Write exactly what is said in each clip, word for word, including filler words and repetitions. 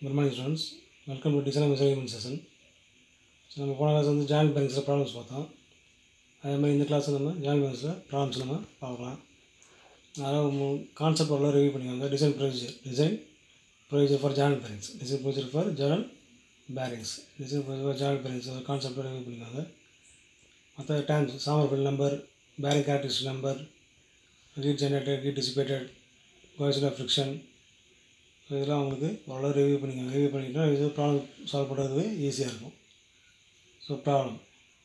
Good morning students. Welcome to design measurement session. So நம்ம போன class வந்து join பேரிங்ஸில் problems பார்த்தோம். அதே மாதிரி இந்த கிளாஸ் நம்ம ஜாயின் பேரிங்ஸில் ப்ராப்ளம்ஸ் நம்ம பார்க்கலாம். அதாவது கான்செப்ட் எல்லாம் ரிவ்யூ பண்ணிக்கோங்க. Design procedure design procedure for join bearings design procedure for join bearings design procedure for join bearings concept review பண்ணிக்கோங்க. மற்ற times Sommerfeld number bearing characteristic number heat generated heat dissipated coefficient of friction இதெல்லாம் உங்களுக்கு அவ்வளோ review பண்ணிக்கோங்க. Review பண்ணிக்கிட்டால் இது problem solve பண்ணுறது ஈஸியாக இருக்கும். So problem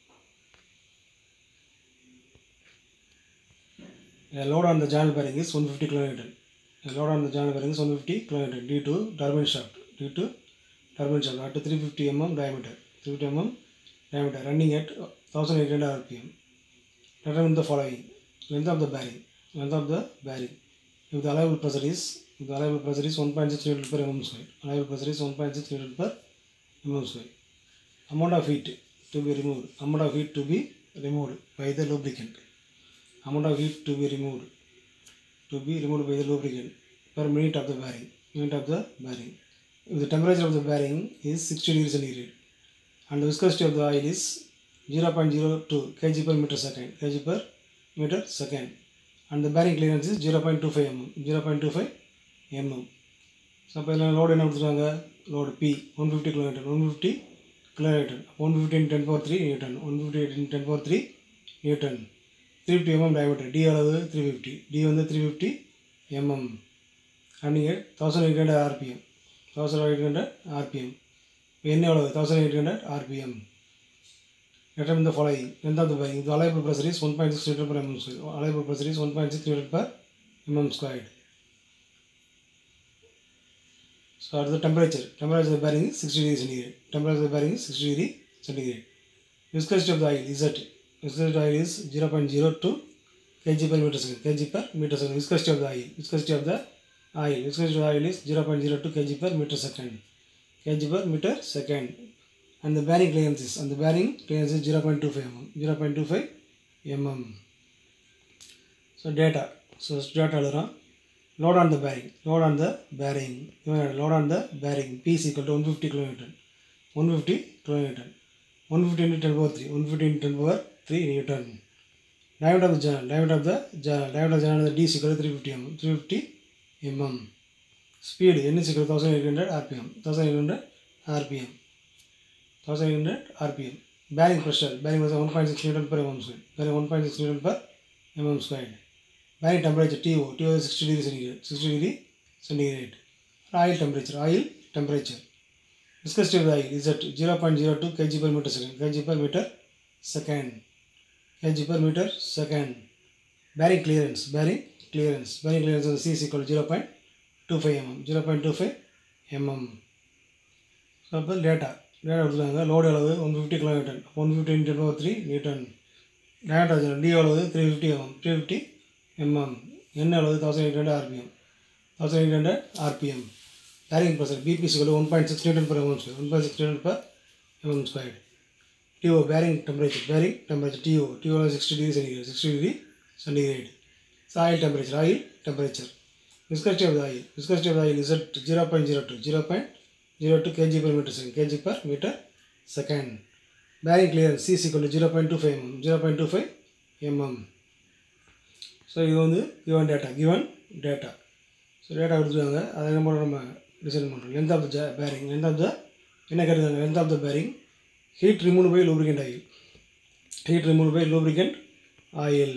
a load on the joint bearing is one hundred fifty kilonewton. A load on the joint bearing is one hundred fifty kilonewton due to turbine shaft due to turbine shaft at three hundred fifty millimeter diameter three hundred fifty millimeter diameter running at eighteen hundred R P M. Determine the following: length of the bearing length of the bearing if the allowable pressure is if the allowable pressure is one point six Newton per mm square. Allowable pressure is one point six Newton per mm square. Amount of heat to be removed amount of heat to be removed by the lubricant amount of heat to be removed to be removed by the lubricant per minute of the bearing minute of the bearing if the temperature of the bearing is sixty degrees centigrade and the viscosity of the oil is zero point zero two kilograms per meter second kg per meter second and the bearing clearance is zero point two five millimeters zero point two five millimeters. So இப்போ இதில் load என்ன கொடுத்துருக்காங்க? Load P one hundred fifty kilonewton one hundred fifty kilonewton one hundred fifty into ten power three newton one hundred fifty into ten power three newton three hundred fifty millimeter diameter D அளவு three hundred fifty D வந்து three hundred fifty millimeter running at eighteen hundred R P M eighteen hundred R P M இப்போ என்ன அளவு eighteen hundred R P M. Determine the following: length of the bearing. The allowable pressure is one point six Newton per mm square. Allowable pressure is one point six Newton per mm squared. So at the temperature temperature of the bearing is sixty degrees centigrade. Temperature of the bearing is sixty degrees centigrade. Viscosity of the oil is at viscosity of the oil is zero point zero two kilograms per meter second kg per meter second. Viscosity of the oil viscosity of the oil viscosity of the oil is zero point zero two kilograms per meter second kg per meter second and the bearing clearance is and the bearing clearance is zero point two five millimeters zero point two five millimeters. So data so data எழுதுறோம். Load on the bearing load on the bearing load on the bearing P is equal to one hundred fifty kilonewton one hundred fifty kilonewton one hundred fifty into ten power three one hundred fifty into ten power three newton. Diameter of the journal diameter of the journal diameter of the journal D is equal to three hundred fifty millimeters three hundred fifty millimeters. Speed N is equal to eighteen hundred R P M eighteen hundred R P M eighteen hundred R P M. Bearing pressure bearing pressure one point six Newton per mm square bearing one point six Newton per mm square. Bearing temperature T O T O is sixty degrees centigrade sixty degrees centigrade. Oil temperature oil temperature. Viscosity of the oil is at zero point zero two kilograms per meter second kg per meter second kg per meter second. Bearing clearance bearing clearance bearing clearance of the C is equal to zero point two five millimeters zero point two five millimeters. So அப்போ data data கொடுத்துருக்காங்க. Load அளவு one hundred fifty kilonewton one hundred fifty into ten power three newton. Data D அளவு three hundred fifty millimeters three hundred fifty millimeters. N அளவு eighteen hundred R P M eighteen hundred R P M. Bearing pressure B P is equal to one point six Newton per mm square one point six Newton per mm square. T O bearing temperature bearing temperature T O T O is sixty degrees centigrade sixty degrees centigrade. So oil temperature oil temperature. Viscosity of the oil viscosity of the oil is at zero point zero two zero point zero two kilograms per meter second kg per meter second. Bearing clearance C is equal to zero point two five millimeters zero point two five millimeters. So இது வந்து given data given data. So data கொடுத்துருக்காங்க. அதை நம்ம நம்ம design பண்ணுறோம். length of the bearing length of the என்ன கேட்டுருக்காங்க? length of the bearing heat removed by lubricant oil heat removed by lubricant oil.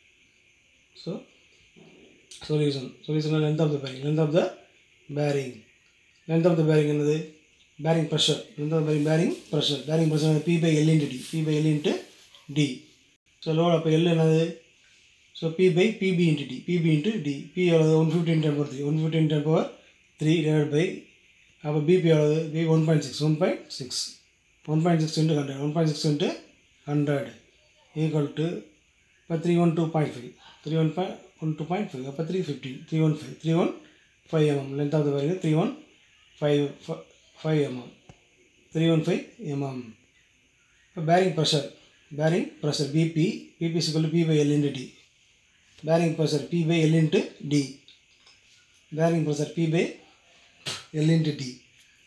So solution solution length of the bearing length of the bearing length of the bearing என்னது? bearing pressure length of the bearing bearing pressure bearing pressure P by L into D P by L into D. So load அப்போ L என்னது? So P by P B into D P B into D P எவ்வளவு one hundred fifty into ten power three one hundred fifty into ten power three divided by அப்போ B P எவ்வளவு B one point six one point six one point six into one hundred one point six into one hundred equal to இப்போ three hundred twelve point five three hundred twelve point five அப்போ three hundred fifteen three hundred fifteen three hundred fifteen millimeters. Length of the bearing three hundred fifteen millimeters three hundred fifteen millimeters. இப்போ bearing pressure bearing pressure B P P P is equal to P by L into D. Bearing pressure P by L into D. Bearing pressure P by L into D.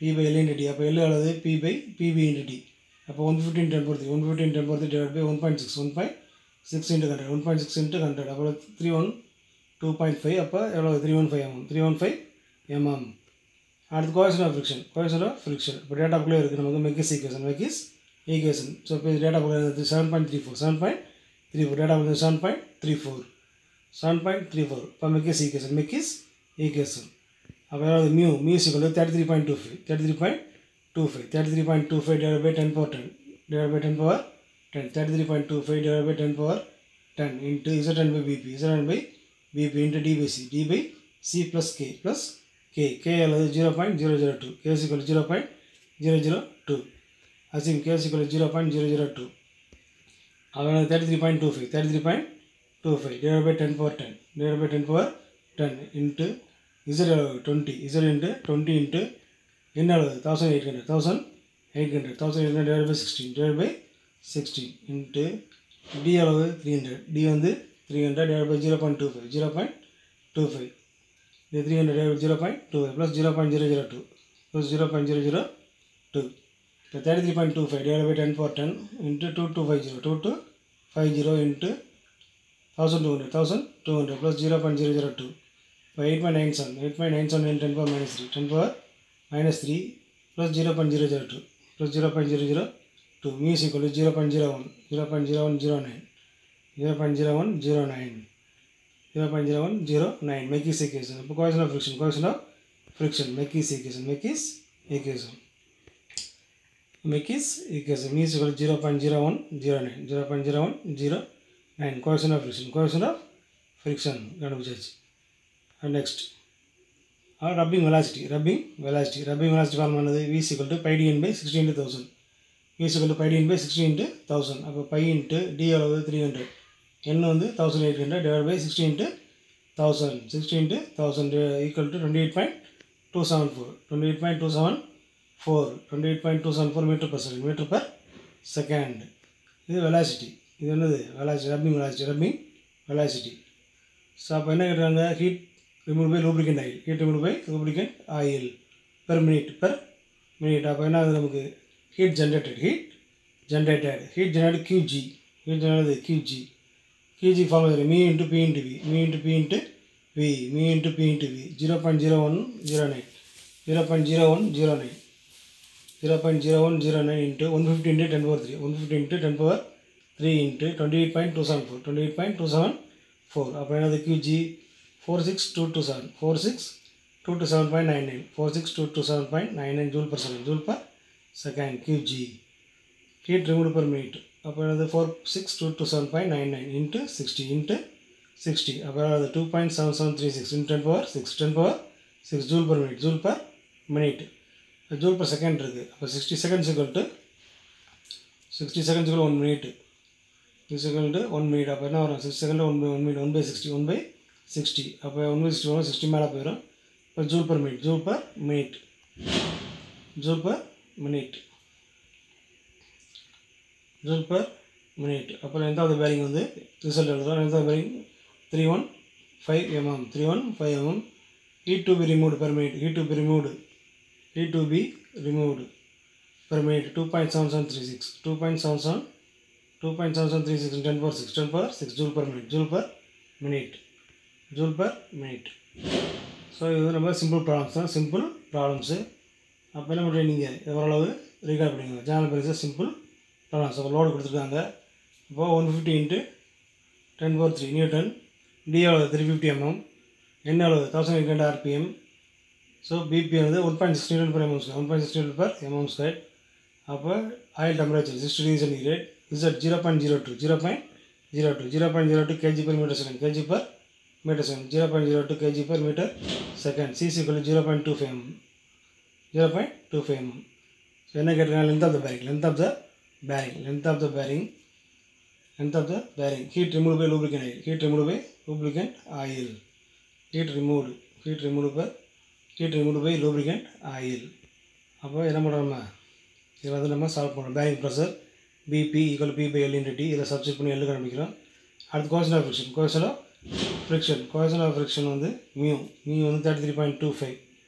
P by L into T. அப்போ L அளவு P by P B into T. அப்போ one fifteen ten power three. one fifteen ten power three divided by one point six. one point six into one hundred. one point six into one hundred. அப்போ three one two point five. அப்போ எவ்வளோ three hundred fifteen mm. three hundred fifteen mm. அடுத்து coefficient of friction. coefficient of friction. இப்போ data புக்கில் இருக்குது நமக்கு Mechis equation. Mechis equation. So இப்போ data புக்கில் seven point three four. seven point three four. Data புக்கில் seven point three four. seven point three four. இப்போ Mechis equation. Mechis equation. அப்போ எவ்வளோ mu. mu is equal to thirty-three point two five. thirty-three point two five. thirty-three point two five divided by ten power ten. divided by ten power ten. thirty-three point two five divided by ten power ten into Zn by Bp. Zn by Bp into d by c. d by c plus k plus k. k is zero point zero zero two. k is equal to zero point zero zero two. Assume k is equal to zero point zero zero two. Now thirty-three point two five. thirty-three point two five divided by ten power ten. divided by ten power ten into z twenty. z into twenty into n one thousand eight hundred. one thousand eight hundred. one thousand eight hundred divided by sixteen. divided by sixteen into d அளவு three hundred. d வந்து three hundred divided by zero point two five. zero point two five. The three hundred divided by zero point two five plus zero point zero zero two plus zero point zero zero two. The thirty-three point two five divided by ten power ten into two two five zero. two two five zero into one thousand two hundred. one thousand two hundred plus zero point zero zero two. By eight point nine seven. eight point nine seven into ten power minus three. ten power minus three plus zero point zero zero two plus zero point zero zero two. Mu is equal to zero point zero one. zero point zero one zero nine. zero point zero one zero nine. zero point zero one zero nine. Mechis equation. Coefficient of friction. Coefficient of friction. Mechis equation. Mechis equation. Mechis equation. Mu is equal to zero point zero one zero nine. zero point zero one zero nine. Coefficient of friction. Coefficient of friction. And next. Our rubbing velocity. Rubbing velocity. Rubbing velocity formula is V is equal to pi dn by sixty into one thousand. V is equal to pi dn by sixty into one thousand. அப்போ pi into d அளவு three hundred. n வந்து one thousand eight hundred divided by sixty into one thousand. sixty into one thousand equal to twenty-eight point two seven four. twenty-eight point two seven four. twenty-eight point two seven four meter per second. meter per second. இது velocity. இது என்னது velocity. rubbing velocity. rubbing velocity. So அப்போ என்ன கேட்குறாங்க heat removed by lubricant oil. heat removed by lubricant oil per minute. per minute. அப்போ என்ன ஆகுது நமக்கு heat generated. heat generated. heat generated Qg. heat generated Qg. Qg formula mu into P into V. mu into P into V. mu into P into V. zero point zero one zero nine. zero point zero one zero nine. zero point zero one zero nine into one fifty into ten power three. one fifty into ten power three into twenty-eight point two seven four. twenty-eight point two seven four. அப்போ என்னது Qg four six two two seven. four six two two seven point nine nine. four six two two seven point nine nine joule per second. joule per second. Qg. Heat removed per minute. அப்போ என்னது four six two two seven point nine nine into sixty into sixty. அப்போ அது two point seven seven three six into ten power six. ten power six joule per minute. joule per minute. joule per second இருக்குது. அப்போ sixty seconds equal to sixty seconds equal to one minute. sixty seconds to one minute. அப்போ என்ன வரும் sixty seconds one by one minute. one by sixty. one by sixty. அப்போ one by sixty வரும். sixty மேலே போயிடும். இப்போ joule per minute. joule per minute. joule per minute. joule per minute. அப்போ length of the bearing வந்து result எழுதுகிறோம். length of the bearing three one five millimeters. three one five millimeters. heat to be removed per minute. heat to be removed. heat to be removed per minute. two point seven seven three six. two point seven seven. two point seven seven three six into ten power six. ten power six joule per minute. joule per minute. joule per minute. So இது ரொம்ப simple problems தான். Simple problems. அப்போ என்ன பண்ணுறீங்க நீங்கள் ஓரளவு recall பண்ணிக்கோங்க. ஜேனல் பெருசாக சிம்பிள் ப்ராப்ளம்ஸ். அப்போ லோடு கொடுத்துருக்காங்க. இப்போது one fifty into ten power three newton. D அளவு த்ரீ ஃபிஃப்டி எம்எம். என் அளவு thousand eight hundred RPM. So PP வந்து one point sixty newton per MM square. One point sixty newton per MM square. அப்போ oil temperature sixty degree centigrade. Z zero point zero two. Zero point zero two. Zero point zero two KG per meter second. KG per meter second. zero point zero two kg per meter second. C is equal to zero point two five millimeters. zero point two five millimeters. So என்ன கேட்டிருக்காங்க length of the bearing. length of the bearing. length of the bearing. length of the bearing. heat removed by lubricant oil. heat removed by lubricant oil. heat removed. heat removed by heat removed by lubricant oil. அப்போ என்ன பண்ணுறோம் இதை வந்து நம்ம solve பண்ணுறோம். bearing pressure B P equal to P by L into T. இதை substitute பண்ணி L கண்டுபிடிக்கிறோம். அடுத்து coefficient of friction. coefficient of friction. coefficient of friction வந்து mu. mu வந்து thirty-three point two five.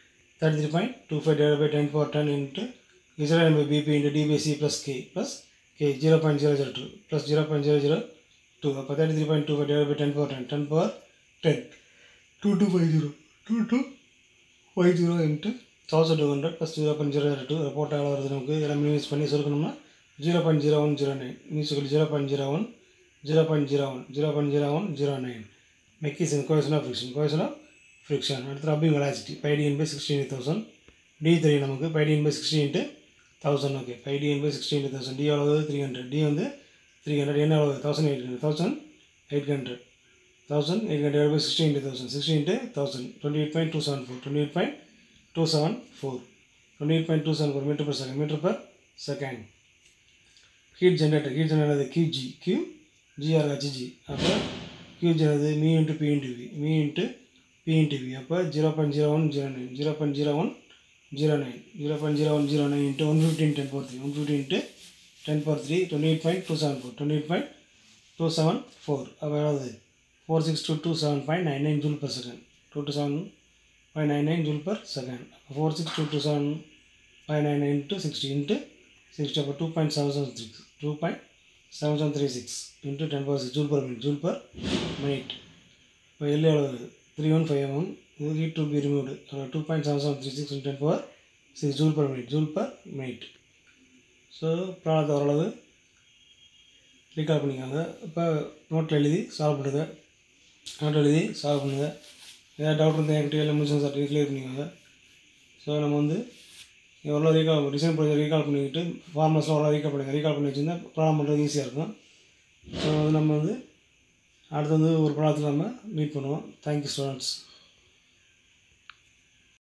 thirty-three point two five divided by ten power ten into Z by B P into D by C plus K plus K zero point zero zero two plus zero point zero zero two. அப்போ thirty-three point two five divided by ten power ten. ten power ten. two two five zero. two two five zero into one thousand two hundred plus zero point zero zero two. போட்ட அளவு வருது நமக்கு. எல்லாம் minimise பண்ணி சுருக்கணும்னா zero point zero one zero nine. Means zero point zero one zero point zero one zero point zero one zero nine. Mech is in coefficient of friction. Coefficient of friction. அடுத்து rubbing velocity. Pi d n by sixteen into one thousand. D three நமக்கு pi d n by sixteen into one thousand. Okay. Pi d n by sixteen into one thousand. D எவ்வளவு three hundred. D வந்து three hundred. N எவ்வளவு one thousand eight hundred. one thousand eight hundred. one thousand eight hundred divided by sixteen into one thousand. sixteen into one thousand. twenty-eight point two seven four. twenty-eight point two seven four. twenty-eight point two seven four meter per second. Meter per second. Heat generator. Heat generator Q G. Q G or H G. அப்போ Q generator mu into P into V. mu into P into V. அப்போ zero point zero one zero nine. zero point zero one zero nine. zero point zero one zero nine into one fifteen ten power three. one fifteen into ten power three. twenty-eight point two seven four. twenty-eight point two seven four. அப்போ எவ்வளவு four six two two seven point nine nine joule per second. two two seven point nine nine joule per second. four six two two seven point nine nine into sixty into sixty. அப்போ two point seven seven six. two point seven seven three six into ten power six joule per minute. Joule per minute. இப்போ எல்லாம் எவ்வளவு three one five millimeter. இது heat to be removed. two point seven seven three six into ten power six joule per minute. Joule per minute. So ப்ராப்ளத்தை ஓரளவு recall பண்ணிக்காங்க. இப்போ நோட்டில் எழுதி சால்வ் பண்ணுங்கள். நோட்டில் எழுதி சால்வ் பண்ணுங்கள். ஏதாவது டவுட் இருந்தால் என்கிட்ட எல்லாம் முடிச்சு சார் கிளியர் பண்ணிக்கோங்க. ஸோ நம்ம வந்து எவ்வளோ ரீகால் டிசைன் ப்ராஜெக்ட் ரீகால் பண்ணிக்கிட்டு ஃபார்மர்ஸ்லாம் எவ்வளோ ரீகால் பண்ணுங்கள். ரீகால் பண்ணி வச்சுருந்தா ப்ராப்ளம் பண்ணுறது ஈஸியாக இருக்கும். ஸோ நம்ம வந்து அடுத்து வந்து ஒரு ப்ராப்ளத்தில் நம்ம மீட் பண்ணுவோம். Thank you students.